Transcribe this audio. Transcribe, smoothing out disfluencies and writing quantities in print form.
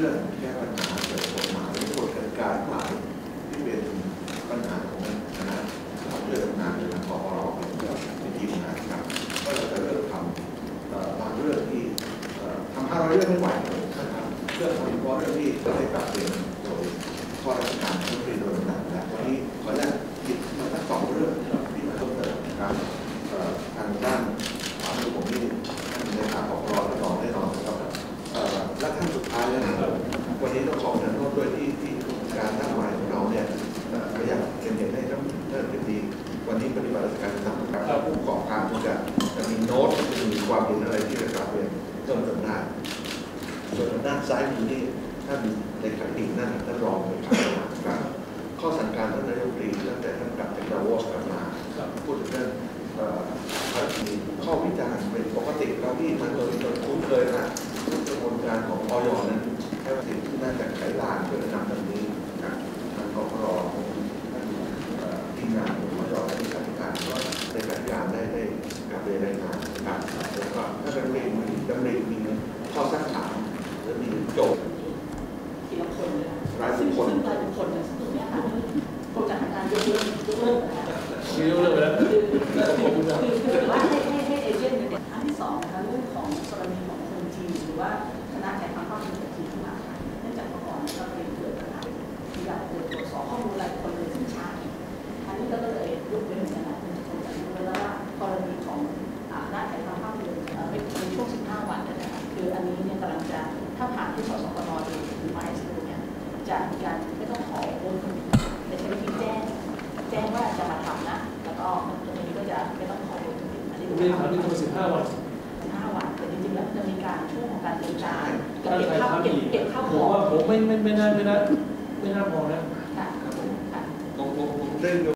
รื่องแก้ปัญหาเกิดกฎหมายกฎกติกาทั้งหลายที่เป็นปัญหาของคณะเพื่อทำงานในทางกรรเป็นทีมงานครับก็เราจะเริ่มทำบางเรื่องที่ทำ500 เรื่องไม่ไหวนะครับเรื่องโดยเฉพาะเรื่องที่ได้ปรับเปลี่ยนโดยข้อราชการที่เป็นโดยต่างๆวันนี้ขออนุญาตหยิบมาทั้ง2 เรื่องที่มาเพิ่มเติมนะครับทางด้านขวามือผมนี่ท่านเลขาปปรแน่นอนนะครับและท่านสุดท้ายแล้ววันนี้ต้องขอเชิญร่วมด้วยที่การท่านหมายของเราเนี่ยขยับเห็นให้ท่านเป็นดีวันนี้ปฏิบัติราชการตามการผู้ประกอบการจะมีโน้ตจะมีความเห็นอะไรที่จะกลับเรียนเพิ่มเติมได้ส่วนด้านซ้ายมือนี่ท่านเลขาธิการท่านรองเลขาธิการข้อสั่งการท่านนายกรัฐมนตรีตั้งแต่ท่านกลับจากดาวอสกลับมาพูดถึงเรื่องข้อวิจารณ์เป็นปกติแล้วที่มันโดยคุ้นเคยนะกระบวนการของอย.นั้นให้ว่าสิ่งที่น่าจะไขลานเพื่อทำแบบนี้นะทางกปรทีมงานของอย.และที่การก็ในการได้การเรียนรายงานนะครับแล้วก็ถ้าเป็นเรื่องมีข้อสักถามหรือมีโจทย์ทีละคนเลยรายบุคคลรายบุคคลเนี่ยซึ่งเนี่ยค่ะโครงการยกเลิกนะคะยกเลิกไปแล้วคือว่าให้เอเจนต์เนี่ยอันที่2นะคะเรื่องของกรณีของคนจีนหรือว่าคณะถ่ายทำภาพยนตร์จีนที่มาค่ะเนื่องจากเมื่อก่อนเราเรียนเกิดปัญหาที่อยากตรวจสอบข้อมูลรายคนเลยซึ่งช้าอันนี้ก็เลยยกเว้นเหมือนกันนะคุณจะคงจะรู้แล้วว่ากรณีของคณะถ่ายทำภาพยนตร์ในช่วง15 วันนะคะคืออันนี้เนี่ยกำลังจะถ้าผ่านที่สสกน.หรือหมายสรุปเนี่ยจะมีการไม่ต้องขอโอนแต่ใช้วิธีแจ้งว่าจะมาทำนะแล้วก็ตรงนี้ก็จะไม่ต้องขอโอนอันนี้เป็นข่าวที่ตัว15 วัน 15 วันแต่จริงๆแล้วจะมีการช่วงของการเตรียมการเก็บข้าวของผมว่าผมไม่น่าพอนะค่ะผมได้โย